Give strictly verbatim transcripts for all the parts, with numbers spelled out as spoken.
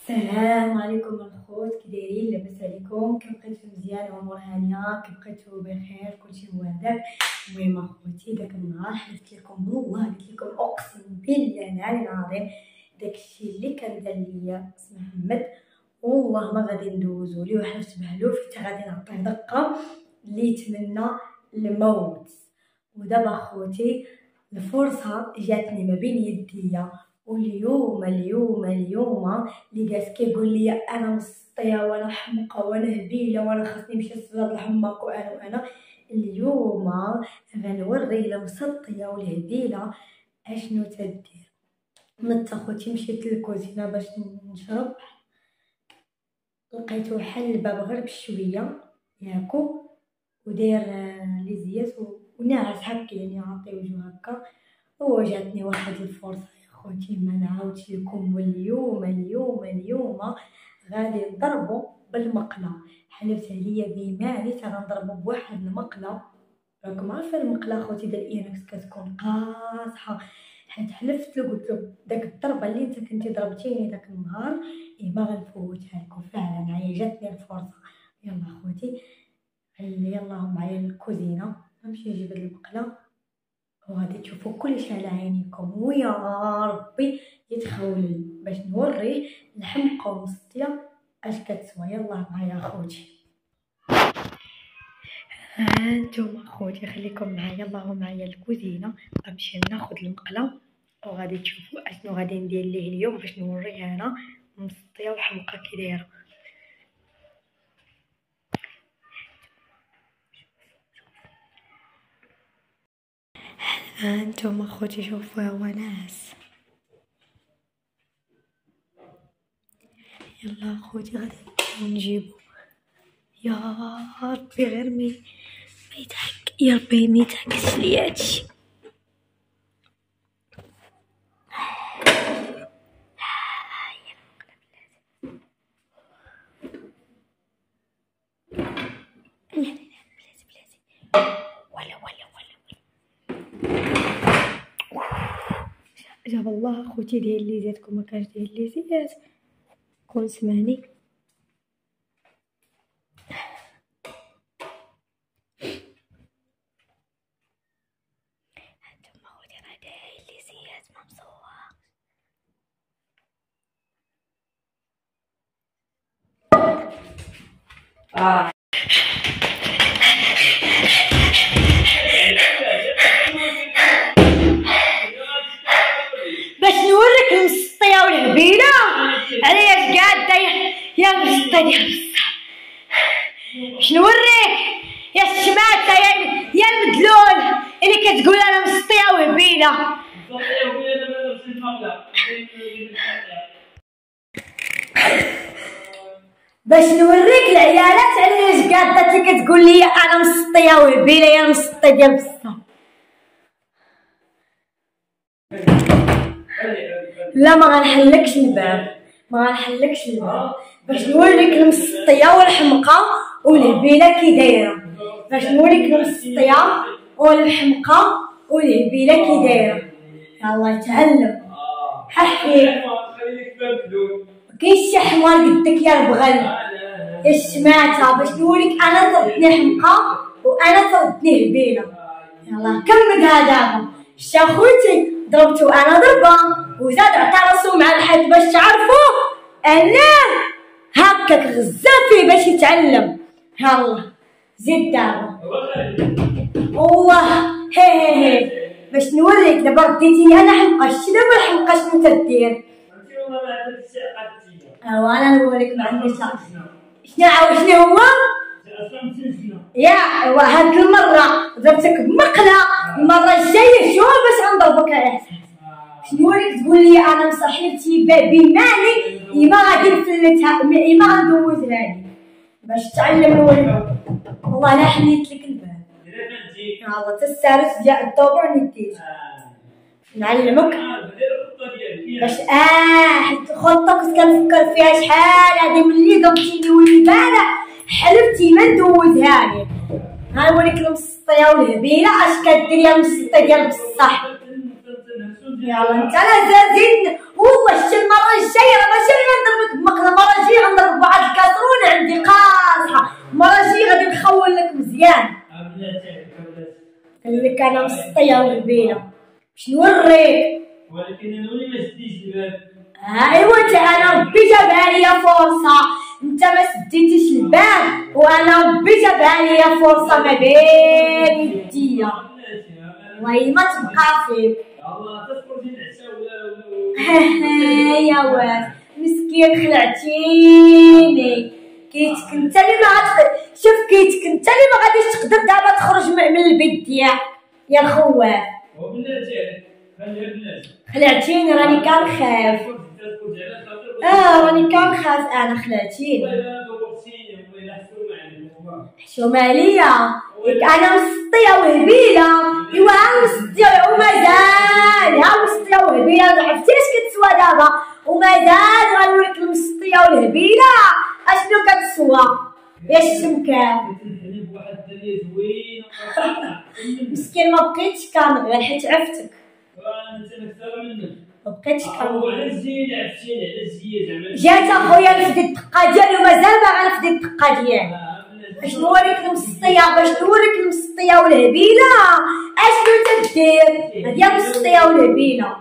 السلام عليكم الخوت، كي دايرين؟ لاباس عليكم؟ كي بقيتو مزيان وامور هانيه؟ كي بقيتو بخير؟ كلشي هو هذاك. المهم اخوتي، داك النهار حلفت لكم بالله، قلت لكم اقسم بالله العلي العظيم داكشي اللي كان دار ليا سي محمد والله ما غادي ندوزو ليه، وحلفت بهلوف حتى غادي نعطيه دقه اللي يتمنى الموت. ودابا اخوتي الفرصه جاتني ما بين يديا، واليوم اليوم اليوم اللي جالس كيقول لي انا مسطيه وانا حمقى وانا هبيله وانا خاصني نمشي للصياد الحماق وانا وانا اليوم غنوري المسطيه والهبيله اشنو تدير. نت اخوتي مشيت للكوزينه باش نشرب، لقيتو حل الباب غير بشويه ياكو وداير لي زيات وناعس هكا، يعني عاطي وجهو هكا. وجاتني واحد الفرصه خوتي ما نعاودش لكم، واليوم اليوم اليوم غادي نضربو بالمقله. حلفت عليا بيماني تا غنضربو بواحد المقله. راكم عارفه المقله خوتي ديال الاينكس كتكون قاصحه، حيت حلفت له قلت له داك الضربه اللي انت كنتي ضربتيني داك النهار ايه ما غنفوتها لكم. فعلا هي جاتني الفرصه. يلا خوتي يلا معايا للكوزينه نمشي نجيب المقله وغادي تشوفوا كلشي على عينيكم، ويا ربي يتخولل باش نوريه الحمقى والمسطيه اش كتسوى. يلا معايا اخوتي، هانتوما اخوتي خليكم معايا. يلا معايا الكوزينه غنمشي ناخذ المقله وغادي تشوفوا اشنو غادي ندير ليه اليوم باش نوريه انا مسطيه وحمقى كي دايره. هانتوما اخوتي شوفوا يا وناس. يلا اخوتي غادي نجيبو. يا ربي غير مي ميتحك، يا ربي ميتحكش ليا هادشي. ولا ولا ولا جاب الله اخوتي ديال لي زيتكم، ما كانش ديال لي زيات كون سمعني. هانتوما خوتي راه داير لي زيات ما مصوغ. اه باش نوريك المسطيه والهبيله علاش قاعده يا مسطيه ديال بصح. باش نوريك يا الشماته يا يا المدلول اللي كتقول انا مسطيه وهبيله. باش نوريك العيالات علاش قاعده كتقول لي انا مسطيه وهبيله يا المسطيه ديال بصح. لا ما غنحلكش الباب، ما غنحلكش الباب باش نوريك المسطيه والحمقى والهبيله كي دايره. باش نوريك المسطيه والحمقى والهبيله كي دايره. يلا يتعلم ححي مكاينش شي حمار قدك يا البغل يا الشماته. باش نوريك انا طردني حمقى وانا طردني هبيله. يلا كملها دابا. شتا خوتي ضربتو انا ضربه وزاد عطى راسو مع الحيط باش تعرفوا انا هكاك غزا فيه باش يتعلم. يلا زيد دابا والله هي هي هي باش نوريك. دابا رديتيني انا حمقى، شتي دابا الحمقى شنو تدير؟ ايوا انا نوريك ما عنديش شنو عاود شنو هو يا ايوا. هاد المره ضربتك بمقله، المره الجايه شوف باش غنضربك على احساس. نوريك تقول لي انا مصاحبتي بمالي ما غادي نفلتها ما غندوزها لي باش تعلم. نوريك والله لا حنيت لك الباب. يلا تا السارس ديال الدبر نديت نعلمك باش اه حيت الخطه كنت كنفكر فيها شحال هادي ملي ضربتيني والبارح حلفتي ما ندوزها لي. غنوريك المسطيه والهبيله اش كدير يا المسطيه ديال بصح. يلا انت لا زيد والله واش المره الجايه راه ماشي غير نضربك بمقله، المره الجايه غنضرب واحد الكاسرونه عندي قاصحه، المره الجايه غادي نخول لك مزيان. قال لك انا مسطيه وهبيله باش نوريك. ولكن انا ولي ما سديتش الباب. ايوا انت انا ربي جابها ليا فرصه، انت ما سديتيش الباب وانا ربي جابها ليا فرصه ما بين يديا. والله ما تبقى فيك. الله تذكر ديال العشاء ولا يا واد مسكين خلعتيني. كيتك انت اللي ما غاتقدر، شوف كيتك انت اللي ما غاديش تقدر دابا تخرج من البيت ديالك يا الخواف. وبلاتي خليها بلاتي خلعتيني راني كنخاف. اه راني كنخاف انا خلعتيني. حشومه عليا ياك انا مسطيه وهبيله. ايوا ها مسطيه ومازال، ها مسطيه وهبيله عرفتي اش كتسوى دابا ومازال غنوريك المسطيه والهبيله اشنو كتسوى يا الشمكان. مسكين ما بقيتش كامل غير حيت عفتك. ما بقيتش كامل. جات اخويا نفدي الدقه ديالي ومازال باغا نفدي الدقه ديالي. باش نوريك المسطيه، باش نوريك المسطيه والهبيله اشنو تدير. هادي المسطيه والهبيله.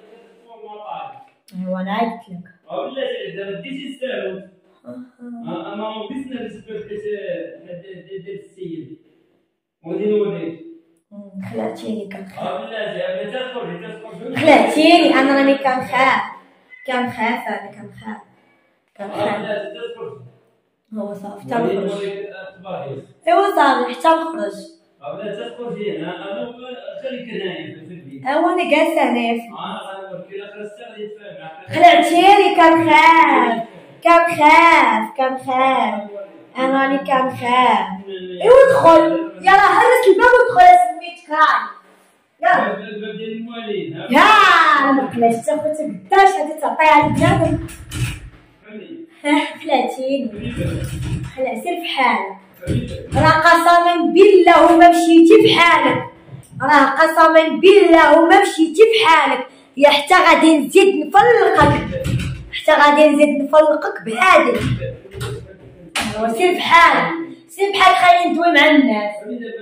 ايوا انا عرفت لك. ولا دابا ديتي الساروت. انا بيسنا بالنسبه ديال السيد غادي نوريك. خلعتيني كنخاف. اه بلاتي تخرجي تخرجي. خلعتيني انا راني كنخاف كنخاف انا كنخاف كنخاف. هو صافي حتى نخرج. ايوا صافي حتى نخرج. بلاتي تخرجي انا خليك هنايا في البيت. ايوا انا جالسه هنايا. اه غنوريك الا خرجتي غادي تفهم. خلعتيني كنخاف كنخاف كنخاف انا راني كنخاف. ايوا دخل يلاه هرس الباب ودخل سميتك هاي يلا. الباب ديال الموالين. يا ما قلاش حتى خوتك قداش غادي تعطيها لبنادم. خلعتيني خلع سير فحالك. راه قسما بالله وما مشيتي بحالك، راه قسما بالله وما مشيتي بحالك يا حتى غادي نزيد نفلقك، حتى غادي نزيد نفلقك بهادي. ايوا سير بحالك سير بحالك خليني ندوي مع الناس.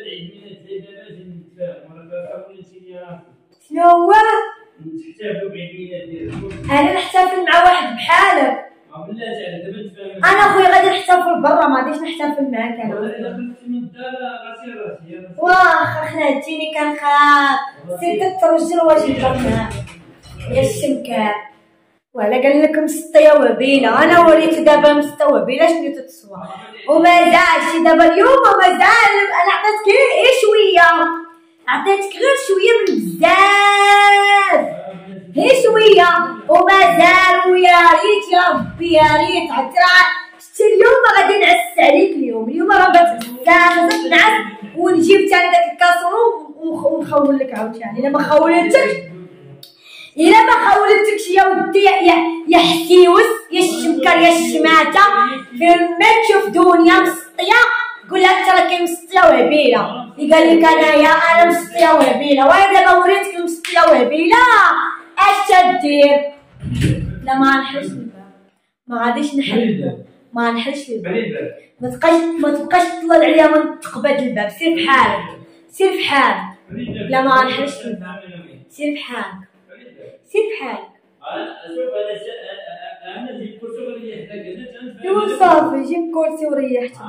شنو هو؟ نحتفلوا بعيد الميلاد ديالك. انا نحتفل مع واحد بحالك. بلاتي على دابا تفهم. انا خويا غادي نحتفل برا ما غاديش نحتفل معاك انا. الا خرجتي من الدار راسي راسي. واخا خلعتيني كنخاف سير تترجل واش نهضر معاك يا الشمكان. وعلى قال لك مسطيه وهبيله، انا وريت دابا مسطيه وهبيله شنو تتسوى ومازالش دابا اليوم ومازال. انا عطيتك غير شويه، عطيتك غير شويه من بزاف غير شويه ومازال. ويا ريت يا ربي يا ريت عاد شتي اليوم ما غادي نعس عليك. اليوم اليوم راه غنبات نعس ونجيب ثاني داك الكاسرون ونخول لك عاوتاني. الا ما خولتكش الا ما خولتكش يا ودي يا يا حسيوس يا الشمكر يا الشماته فين ما تشوف دنيا مسطيه قول لها انت راكي مسطيه وهبيله. قال لك انايا انا مسطيه وهبيله وانا دابا وريتك مسطيه وهبيله اش تدير. لا ما نحلش الباب ما غاديش نحل الباب ما نحلش الباب. ما تبقاش ما تبقاش تطلع عليا من تقبض الباب. سير بحالك سير بحالك. لا ما نحلش الباب سير بحالك سير بحالك. شوف انا انا جيب كرسي وريحتك. ايوا صافي جيب كرسي وريحتك.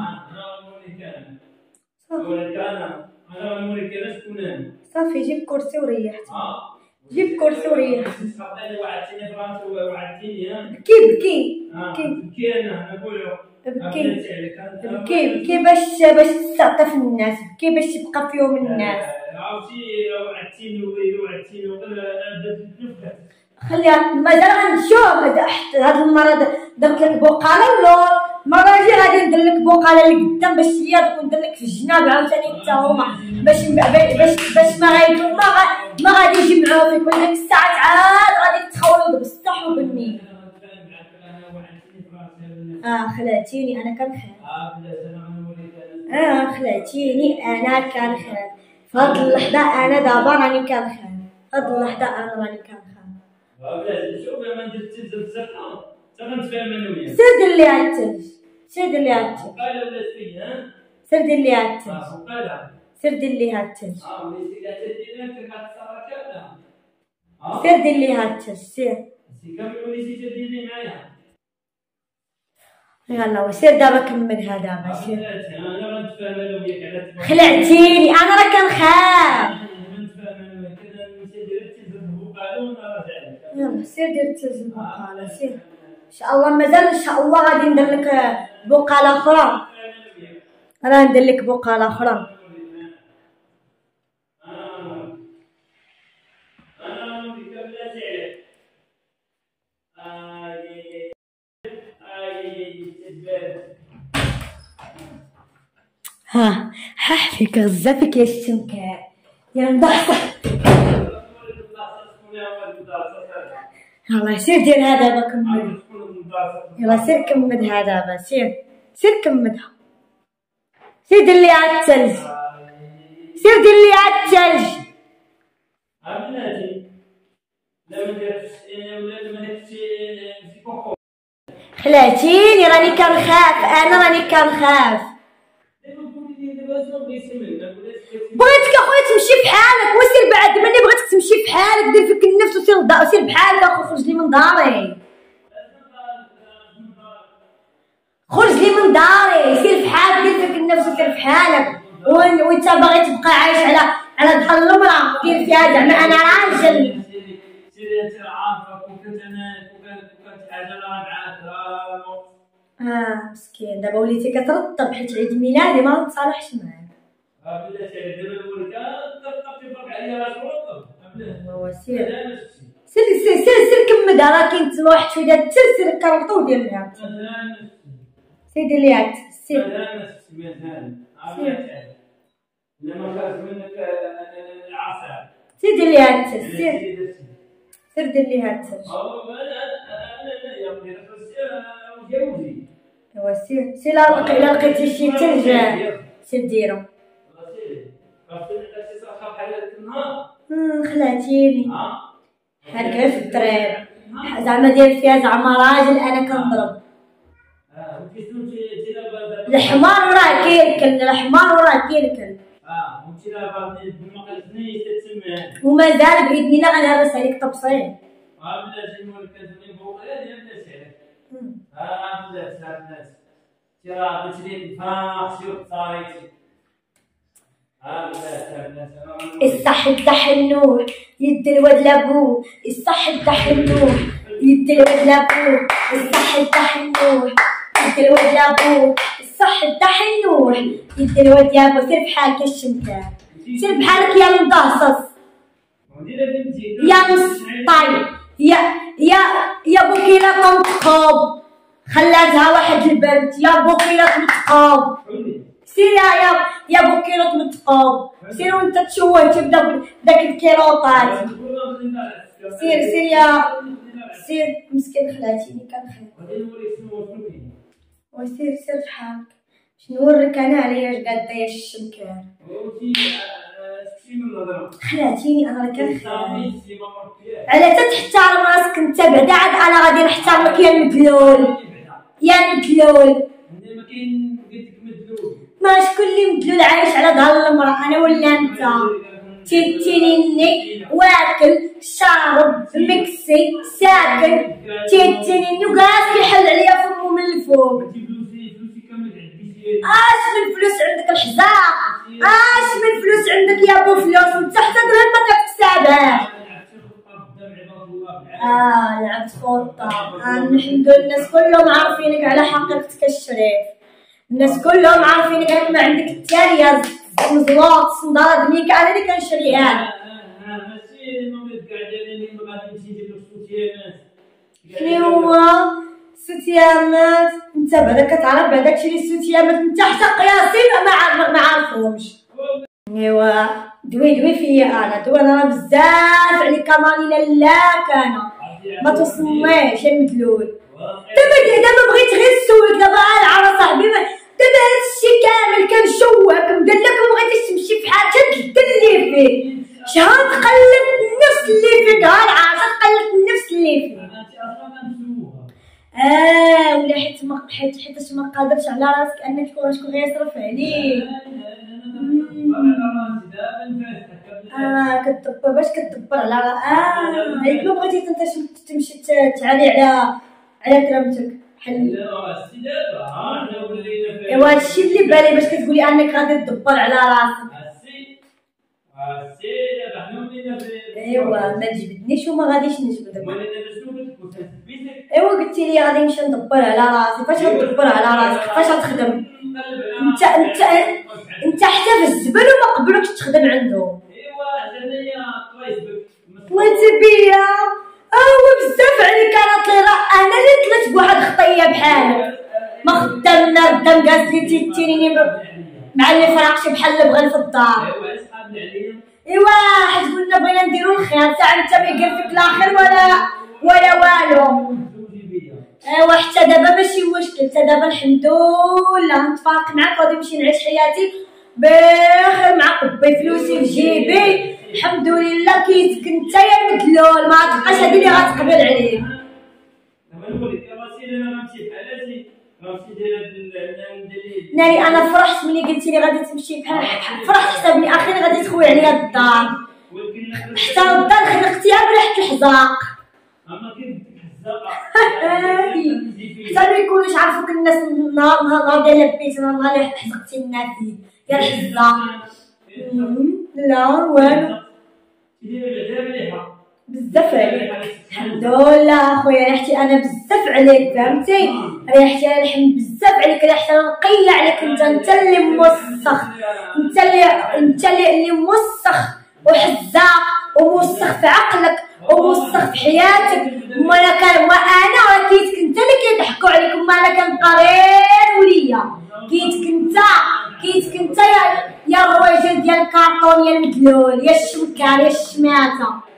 صافي جيب كرسي وريحتك. جيب كرسي وريحتك. وعدتيني فرانس وعدتيني ها. بكي بكي بكي بكي انا نقولو بكي بكي بكي باش باش تستعطف الناس، بكي باش تبقى فيهم الناس. عرفتي وعدتيني وعدتيني وقال خليها مازال غنشوف. هاد المره درت لك بقاله اللور، المره الجايه غادي ندير لك بقاله لقدام باش هي ندير لك في الجناب عاوتاني حتى هما باش باش باش ما غايكون ما ما غادي يجمعوا فيك. وديك الساعات عاد غادي تخولوا بالصح وبالنيل. اه خلعتيني انا كنخاف. اه خلعتيني انا كنخاف. فهاد اللحظه انا دابا راني كنخاف. هاد اللحظه انا راني كنخاف. شوف ما ندير الثلج الزرقاء حتى غنتفاهم انا وياك. سير دير ليها الثلج، سير دير ليها الثلج. بقاله ولات فيا ها؟ سير دير ليها الثلج. اه بقاله. سير دير ليها الثلج. اه وليتي قاعده ديرها كتبقى تصرا كامله. اه سير دير ليها الثلج سير. سي كامل وليتي تديري معايا. يلا سير دابا كملها دابا سير. انا غنتفاهم انا وياك على خلعتيني انا راه كنخاف. يلا سير دير الثلج البقاله سير. ان شاء الله مازال ان شاء الله غادي ندير لك بقاله اخرى، راه ندير لك بقاله اخرى. ها ها فيك غزافك يا الشمكار يا مضحك. يلا سير دير هذا دابا كمل. يلا سير كملها دابا سير سير كملها. سير دير ليها الثلج، سير دير ليها الثلج. خلعتيني راني كنخاف، انا راني كنخاف. بغيتك اخويا تمشي بحالك وسير بعد مني، بغيتك تمشي بحالك دير فيك النفس وسير وسير بحالك اخو. خرج لي من داري، خرج لي من داري، سير بحالك دير فيك النفس وسير بحالك. وانت باغي تبقى عايش على على ظهر المراه دير فيها زعما انا راجل. سيري انت عارفه كون كنت انا كون كنت عجله معاك اه مسكين دابا وليتي كترطب حيت عيد ميلادي ما نتصالحش معاك. اه بلاتي دابا نقول لك ترطب تفرق عليا راه ترطب. هو سير سير سير سير سير كملها راه كاين تما واحد شويه ديال الثلج سير كرطو ودير ليها. سير دير ليها سير. سير لما كانت منك العصا سير دير ليها الثلج سير سير دير ليها الثلج. ايوا سير سير الا لقيتي شي ثلج سير ديرو. خلعتيني بحالك غير في الطريق زعما داير فيها زعما راجل انا كنضرب. الحمار وراه كيركل، الحمار وراه كيركل. اه وانت دابا ما قلتنيش تتسمع ومازال باذن الله غنهرس عليك تبصير. اه بلاتي نقول كتبني بوقي ديال بلاتي اه بلاتي الناس انت راه قلت لي فاخ شوف صاريتي. اه بلاتي بلاتي الصح الدحنوح يد الواد لابوه، الصح الدحنوح يد الواد لابوه، الصح الدحنوح يد الواد لابوه، الصح الدحنوح يد الواد لابوه. سير بحالك يا الشمكار، سير بحالك يا المضاصص يا مسطي يا يا يا بوكيلة متقاب خلاتها واحد البنت يا بوكيلة متقاب. سير يا يا يا بوكيلة متقاب سير وانت تشوهتي بدا بداك الكيلوطات. سير سير يا سير مسكين خلاتيني كنخاف. وسير سير بحالك باش نوريك انا عليا اش قاده يا الشمكار. خلاتيني انا راه كنخاف. على تتحترم راسك انت بعدا عاد انا غادي نحترمك يا المدلول يا المدلول. ما شكون اللي مدلول عايش على ظهر المراه انا ولا انت؟ تيتينيني واكل شارب مكسي ساكن تيتينيني وقاعد كيحل عليا فمو من الفوق. اش من فلوس عندك الحزاق؟ اش من فلوس عندك يا بو فلوس انت حتى درهم ما كتكسبها. اه لعبت خطة. آه الحمد لله الناس كلهم عارفينك على حقيقتك الشريف، الناس كلهم عارفينك غير ما عندك التالية مزواط صندالة دنيك انا اللي كنشريها. شنو هو ستيامات؟ انت بعدا كتعرف بعدا تشري ستيامات انت حتى قياسي ما ما عارفهمش. ايوا دوي دوي فيا انا دوي انا راه بزاف عليك راني لاك انا ما توصلنيش يا مدلول. دابا دابا بغيت غير نسولك دابا على صاحبي دابا هادشي كامل كنشوهك مدلك ومبغيتيش تمشي بحال تدلي فيه شهر تقلب النفس اللي فيك ها العاشر تقلب النفس حيت حيت ما قادرش على راسك انك تكون شكون غيصرف عليك. اه كتدبر باش كتدبر على اه هيك ما بغيتي انت تمشي تعالي على على كرامتك بحال ايوا هادشي اللي بالي باش كتقولي انك غادي تدبر على راسك. ايوا ما تجبدنيش وما غاديش نجبدك. ايوا قلتي لي غادي نمشي ندبر على راسي. فاش غتدبر على راسك فاش غتخدم انت انت انت حتى في الزبل وما قبلوكش تخدم عندهم. ايوا هنايا طلعتي بيا هو بزاف عليك. انا طلع انا اللي طلعت بواحد خطيه بحالك ما خدامنا ردام جالس لي تيتيني مع اللي فراقشي بحال اللي بغى في الدار. ايوا حيت قلنا بغينا نديرو الخير تاع انت ما يقال فيك لا خير ولا ولا والو. ايوا حتى دابا ماشي مشكل حتى دابا الحمد لله نتفارق معاك وغادي نمشي نعيش حياتي بخير مع قبي فلوسي في جيبي الحمد لله. كيتك انت يا مدلول ما تبقاش هادي اللي غتقبل عليك. ناري انا فرحت ملي قلتي لي غادي تمشي بحال فرحت حسابني اخيرا غادي تخوي عليا الدار حتى الدار خلقتيها بريحه الحزاق. حتى ما يكونوش عارفوك الناس النهار نهار ديال لبيتنا النهار اللي حزقتي لنا فيه يا الحزاق. لا والو بزاف عليك الحمد لله اخويا. ريحتي انا بزاف عليك فهمتي. ريحتي انا الحمد بزاف عليك. ريحتي انا نقيه عليك انت انت اللي موسخ انت اللي انت اللي موسخ وحزاق وموسخ في عقلك وموسخ في حياتك. ما انا كان ما انا راه كيتك انت اللي كيضحكوا عليك. ما انا كنبقى غير وليا كيتك انت كيتك انت يا يا الراجل ديال الكارطون يا المدلول يا الشمكار يا الشماته.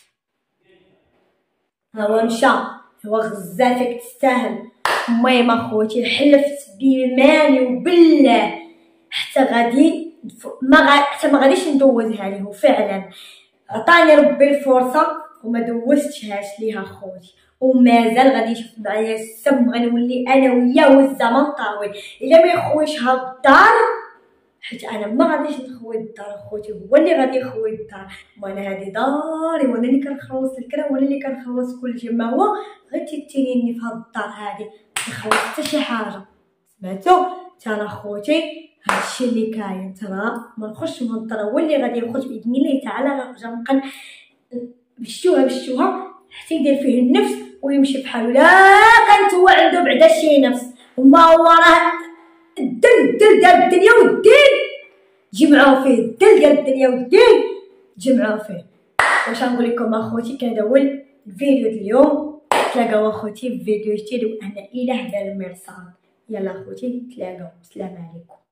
هو مشى هو غزاتك تستاهل. المهم اخوتي حلفت بيماني وبالله حتى غادي ما غا حتى ما غاديش ندوزها ليه. وفعلا عطاني ربي الفرصه وما دوزتهاش ليها خوتي ومازال غادي يشوف معايا السم. غنولي انا وياه والزمن طويل الا ما يخويش هاد الدار حيت انا ما غاديش نخوي الدار خوتي هو اللي غادي يخوي الدار. وانا هادي داري وانا اللي كنخلص الكرا وانا اللي كنخلص كلشي. ما هو غير تيتينيني في هاد الدار هادي ما نخلص حتى شي حاجه. سمعتو حتى انا خوتي هادشي اللي كاين ترى ما نخش من الدار هو اللي غادي يخرج باذن الله تعالى. غنرجع نبقى بشوها بشوها حتى يدير فيه النفس ويمشي بحالو. لا كانت هو عنده بعدا شي نفس وما هو راه الدل الدل ديال الدنيا والدين جمعوا فيه. الدل ديال الدنيا والدين جمعوا فيه. واش نقول لكم اخوتي كان هذا هو الفيديو ديال اليوم. تلاقاو اخوتي في فيديو جديد وانا اله بالمرصاد. يلا اخوتي تلاقاو. السلام عليكم.